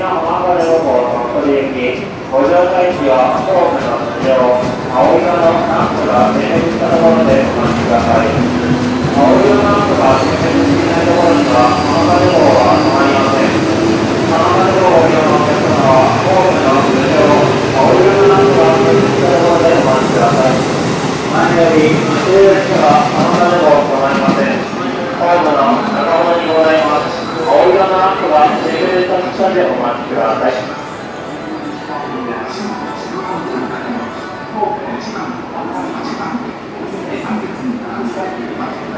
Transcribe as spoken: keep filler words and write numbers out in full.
浜原旅行鳥取行き、ご乗車位置はホームの頭上、青色のランプが点滅したところでお待ちください。青色のランプが点滅していないところには浜原旅行は止まりません。浜原旅行を利用のお客様はホームの頭上、青色のランプが点滅したところでお待ちください。前より指定列車が浜原旅行止まりません。ホームの中ほどにございます。青色のランプが点滅したでお待ちください。はちばん、はちばん、さんべつにななさい。